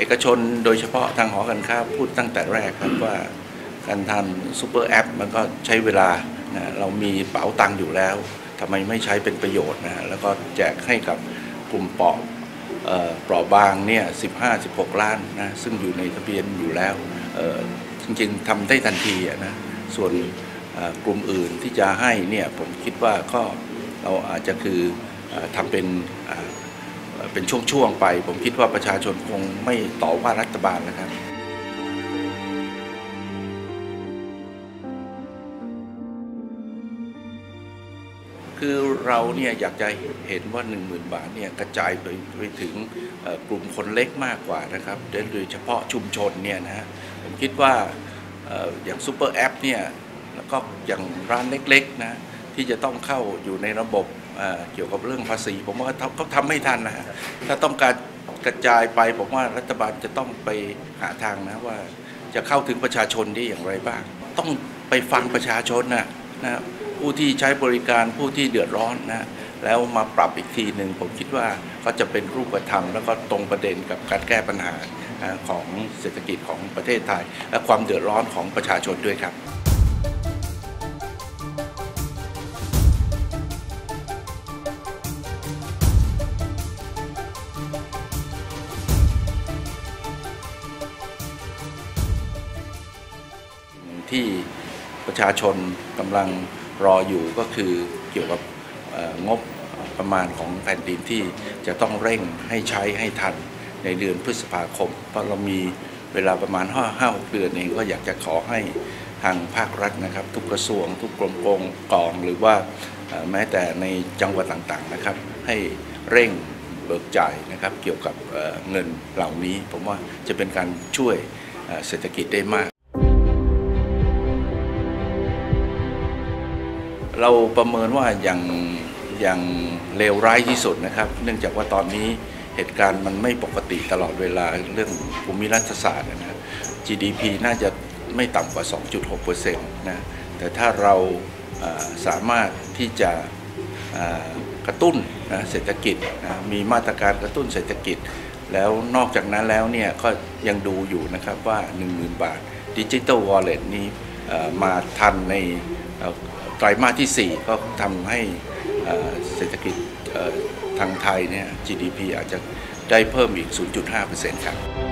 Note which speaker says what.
Speaker 1: เอกชนโดยเฉพาะทางหอการค้าพูดตั้งแต่แรกครับว่าการทำซูเปอร์แอปมันก็ใช้เวลานะเรามีเป๋าตังค์อยู่แล้วทำไมไม่ใช้เป็นประโยชน์นะแล้วก็แจกให้กับกลุ่มเปราะบางเนี่ย15-16 ล้านนะซึ่งอยู่ในทะเบียนอยู่แล้วจริงๆทำได้ทันทีนะส่วนกลุ่มอื่นที่จะให้เนี่ยผมคิดว่าก็เราอาจจะคือทำเป็นช่วงๆไปผมคิดว่าประชาชนคงไม่ต่อว่ารัฐบาลนะครับคือเราเนี่ยอยากจะเห็นว่า 10,000 บาทเนี่ยกระจายไปถึงกลุ่มคนเล็กมากกว่านะครับโดยเฉพาะชุมชนเนี่ยนะฮะผมคิดว่าอย่างซูเปอร์แอปเนี่ยแล้วก็อย่างร้านเล็กๆนะที่จะต้องเข้าอยู่ในระบบเกี่ยวกับเรื่องภาษีผมว่าเขาทำไม่ทันนะฮะถ้าต้องการกระจายไปผมว่ารัฐบาลจะต้องไปหาทางนะว่าจะเข้าถึงประชาชนได้อย่างไรบ้างต้องไปฟังประชาชนนะผู้ที่ใช้บริการผู้ที่เดือดร้อนนะแล้วมาปรับอีกทีหนึ่งผมคิดว่าก็จะเป็นรูปธรรมแล้วก็ตรงประเด็นกับการแก้ปัญหาของเศรษฐกิจของประเทศไทยและความเดือดร้อนของประชาชนด้วยครับที่ประชาชนกำลังรออยู่ก็คือเกี่ยวกับงบประมาณของแผ่นดินที่จะต้องเร่งให้ใช้ให้ทันในเดือนพฤษภาคมเพราะเรามีเวลาประมาณ 5-6 เดือนเองก็อยากจะขอให้ทางภาครัฐนะครับทุกกระทรวงทุกกรมกองหรือว่าแม้แต่ในจังหวัดต่างๆนะครับให้เร่งเบิกจ่ายนะครับเกี่ยวกับเงินเหล่านี้ผมว่าจะเป็นการช่วยเศรษฐกิจได้มากเราประเมินว่าอย่างเลวร้ายที่สุดนะครับเนื่องจากว่าตอนนี้เหตุการณ์มันไม่ปกติตลอดเวลาเรื่องภูมิรัฐศาสตร์นะครับ GDP น่าจะไม่ต่ำกว่า 2.6% นะแต่ถ้าเราสามารถที่จะกระตุ้นนะเศรษฐกิจนะมีมาตรการกระตุ้นเศรษฐกิจแล้วนอกจากนั้นแล้วเนี่ยก็ยังดูอยู่นะครับว่า 10,000 บาท Digital Wallet นี้มาทันในไตรมาสที่ 4ก็ทำให้เศรษฐกิจทางไทยเนี่ย GDP อาจจะได้เพิ่มอีก 0.5% ครับ